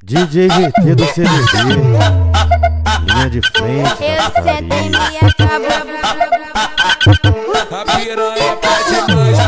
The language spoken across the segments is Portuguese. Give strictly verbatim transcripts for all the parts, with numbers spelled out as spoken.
D J G T do C D B, linha de frente. Eu sento em minha cabra. A piranha pede manja.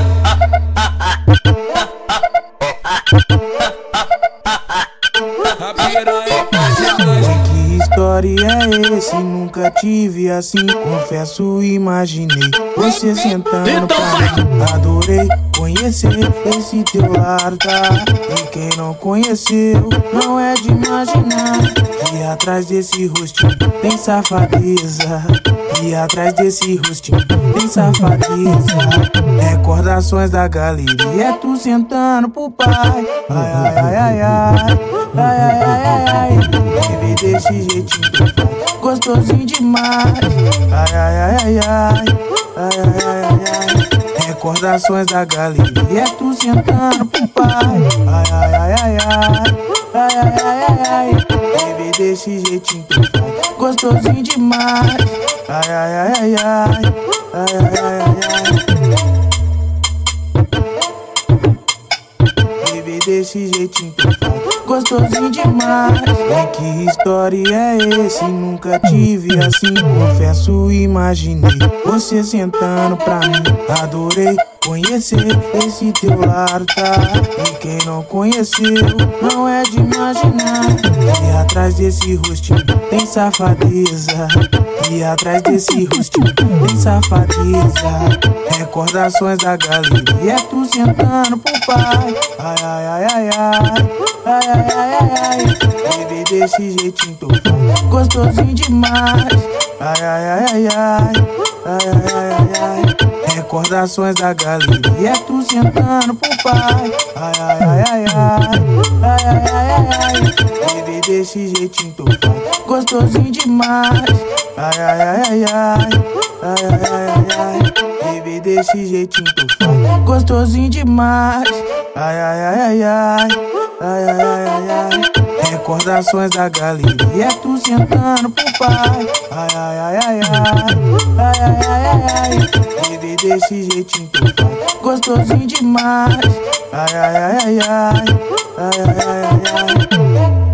A piranha pede manja. Que história é esse? Nunca tive assim, confesso, imaginei você sentando pra mim. Adorei conhecer esse teu lado, tá? E quem não conheceu, não é de imaginar que atrás desse rostinho tem safadeza. E atrás desse rostinho tem safadeza. Recordações da galeria, é tu sentando pro pai. Ai, ai, ai, ai, ai. Ai, ai, ai, ai, ai. Bebê desse jeitinho gostosinho demais. Ai, ai, ai, ai, ai. Ai, ai, ai, ai, ai. Recordações da galeria, é tu sentando pro pai. Ai, ai, ai, ai, ai. Ai, ai, ai, ai, ai. Bebê desse jeitinho gostosinho demais. Ai, ai, ai, ai, ai. Ai, ai, ai, ai, ai. Bebê desse jeitinho gostosinho demais. E que história é esse? Nunca tive assim, confesso, imaginei você sentando pra mim. Adorei conhecer esse teu lado, tá? E quem não conheceu, não é de imaginar que atrás desse rostinho tem safadeza. E atrás desse rostinho tem safadeza. Recordações da galeria, é tu sentando pro pai. Ai, ai, ai, ai, ai. Ai, ai, ai, ai, ai. Bebê desse jeitinho gostosinho demais. Ai, ai, ai, ai, ai. Ai, ai, ai, ai, ai. Recordações da galeria, é tu sentando pro pai. Ai, ai, ai, ai, ai. Ai, ai, ai, ai, ai. Bebê desse jeitinho gostosinho demais. Ai, ai, ai, ai, ai. Ai, ai, ai, ai, ai. Bebê desse jeitinho gostosinho demais. Ai, ai, ai, ai, ai. Ai, ai, ai, ai, ai. Recordações da galeria, é tu sentando pro pai. Ai, ai, ai, ai, ai. Ai, ai, ai, ai, ai. Bebê desse jeitinho gostosinho demais. Ai, ai, ai, ai, ai. Ai, ai, ai, ai, ai.